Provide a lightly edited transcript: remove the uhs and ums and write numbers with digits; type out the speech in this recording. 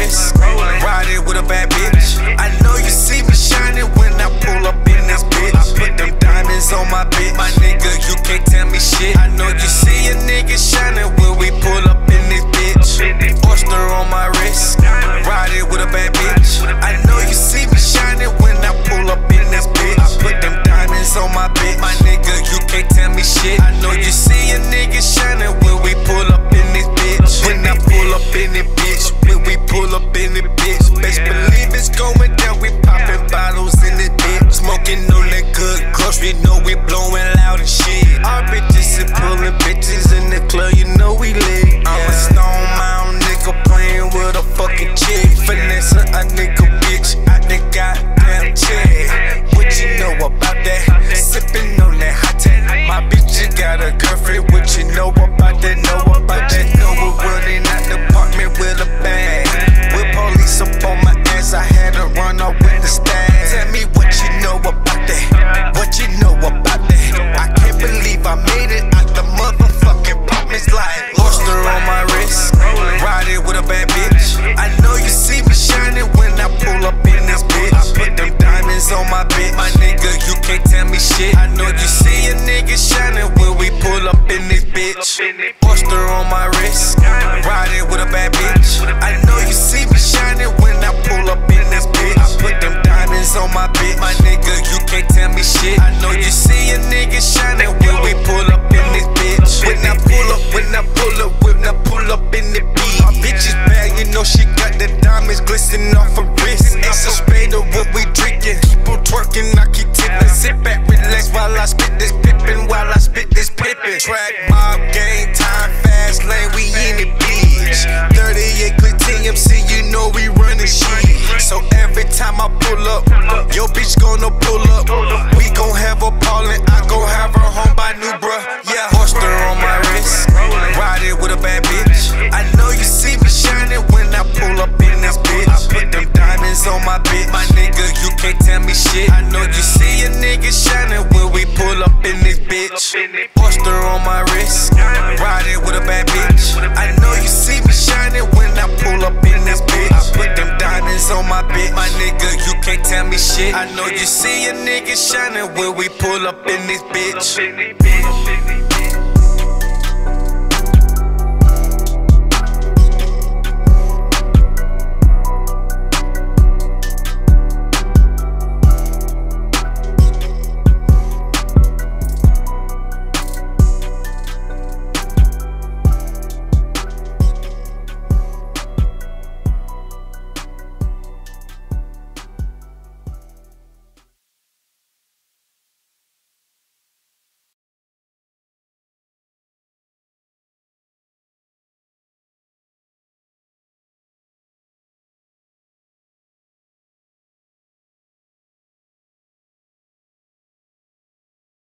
wrist, riding with a bad bitch. I know you see me shining when I pull up in this bitch. I put them diamonds on my bitch. My nigga, you can't tell me shit. I know you see a nigga shining when we pull up in this bitch. Oyster on my wrist, riding with a bad bitch. I know you see me shining when I pull up in this bitch. I put them diamonds on my bitch. My nigga, you can't tell me shit. I know you see a nigga shining when we pull up in this bitch. When I pull up in this bitch, when we pull up in this bitch, best believe it's going down. We popping bottles in this bitch, smoking on that good kush. We know we blowing loud and shit. Our bitches is pulling bitches in the club, you know we lit. I'm a Stone Mountain nigga playing with a fucking chick, finessing a nigga bitch out the goddamn check. What you know about that? Sipping on that hot tat. My bitch just got a girlfriend. What you know about that? Know about that? Know we're running out the apartment with a bag. With police up on my ass, I had to run off with the stash. Tell me what you know about that? What you know about that? I can't believe I made it out the motherfucking apartments like Oyster on my wrist, riding with a bad bitch. I know you see me shining when I pull up in this bitch. I put them diamonds on my bitch. My nigga, you can't tell me shit. I know you see a nigga shining when we pull up in this bitch. Oyster on my wrist, riding with a bad bitch. I know you see me shining when I pull up in this bitch. I put them diamonds on my bitch. My nigga, you can't tell me shit. I know you see a nigga shining when we pull up in this bitch. When I pull up, when I pull up, when I pull up in the beat. My bitch is bad, you know she got the diamonds glistening off her wrist. It's a spade of what we drinking. Keep on twerking, I keep tipping. Sit back, relax while I spit this pippin', while I spit this pippin'. Track mob, game time, fast lane, we in the bitch. 38 click TMC, you know we running shit. So every time I pull up, your bitch gonna pull up. We gon' have her ballin', I gon' have her home by New Bruh. Yeah, Oyster on my wrist, riding with a bad bitch. I know you see me shining when I pull up in this bitch. I put them diamonds on my bitch. My nigga, you can't tell me shit. I know you see a nigga shining when we pull up in this bitch. Oyster on my wrist, riding with a bad bitch. I know you see me shining when I pull up in this bitch. I put them diamonds on my bitch. My nigga, you can't tell me shit. I know you see a nigga shining when we pull up in this bitch.